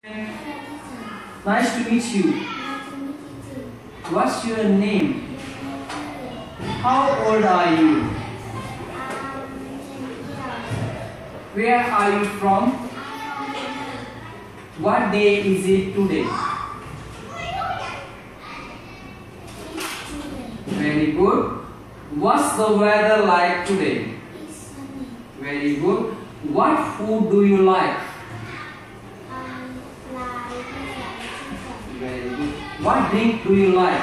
Nice to meet you. What's your name? How old are you? Where are you from? What day is it today? Very good. What's the weather like today? Very good. What food do you like? Very good. What drink do you like?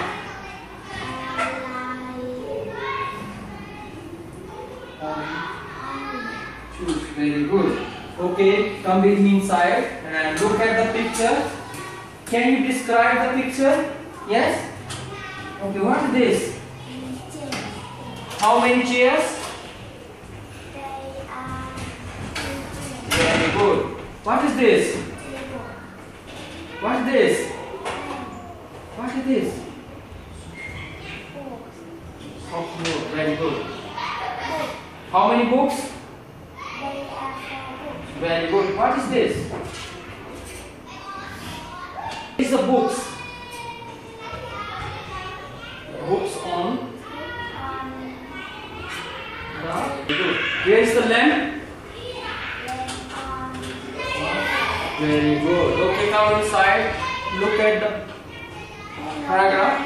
Choose. Very good. Okay, come with me inside and look at the picture. Can you describe the picture? Yes? Okay, what is this? How many chairs? Very good. What is this? What is this? What is this? Oh, very good. How many books? Very good. What is this? These are books. Books on. Very good. Where is the lamp? Very good. Okay, come inside. Look at the paragraph.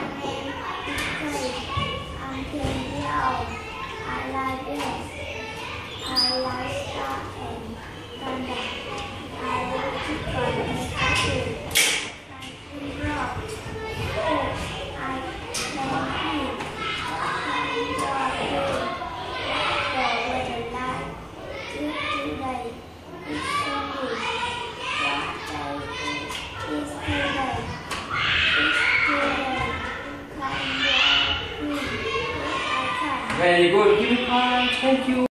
Very good. Give me a hand. Thank you.